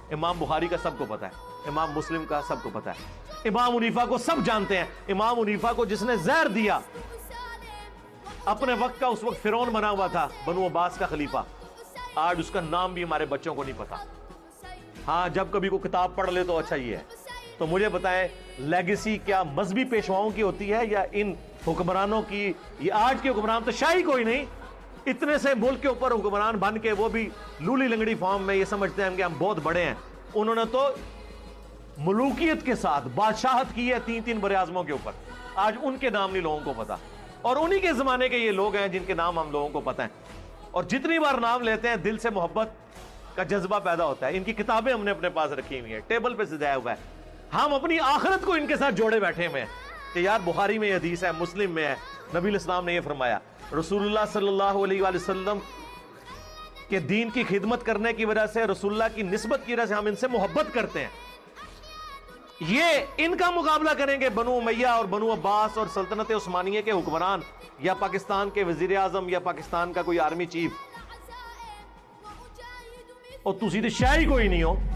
इमाम बुखारी का सबको पता है, इमाम मुस्लिम का सबको पता है, इमाम हनीफा को सब जानते हैं। इमाम हनीफा को जिसने जहर दिया, अपने वक्त का उस वक्त फिरौन बना हुआ था, बनु अब्बास का खलीफा, आज उसका नाम भी हमारे बच्चों को नहीं पता। हाँ, जब कभी को किताब पढ़ ले तो अच्छा ही है। तो मुझे बताएं, लेगेसी क्या मजहबी पेशवाओं की होती है या इन हुक्मरानों की? ये आज के हुक्मरान तो शाही कोई नहीं, इतने से मुल्क के ऊपर हुक्मरान बन के वो भी लूली लंगड़ी फॉर्म में ये समझते हैं कि हम बहुत बड़े हैं। उन्होंने तो मुलूकियत के साथ बादशाहत की है 3-3 बड़े आजमों के ऊपर। आज उनके नाम नहीं लोगों को पता, और उन्हीं के जमाने के ये लोग हैं जिनके नाम हम लोगों को पता है। और जितनी बार नाम लेते हैं दिल से मोहब्बत का जज्बा पैदा होता है। इनकी किताबें हमने अपने पास रखी हुई है, टेबल पे सजाया हुआ है। हम अपनी आखिरत को इनके साथ जोड़े बैठे हुए हैं कि यार बुखारी में हदीस है, मुस्लिम में है, नबी इस्लाम ने यह फरमाया, रसूलुल्लाह सल्लल्लाहु अलैहि वसल्लम के दीन की खिदमत करने की वजह से, रसूलुल्लाह की निस्बत की वजह से हम इनसे मोहब्बत करते हैं। ये इनका मुकाबला करेंगे बनु उमैया और बनु अब्बास और सल्तनत उस्मानिया के हुक्मरान, या पाकिस्तान के वजीर आजम, या पाकिस्तान का कोई आर्मी चीफ। और तुसी तो शाही कोई नहीं हो।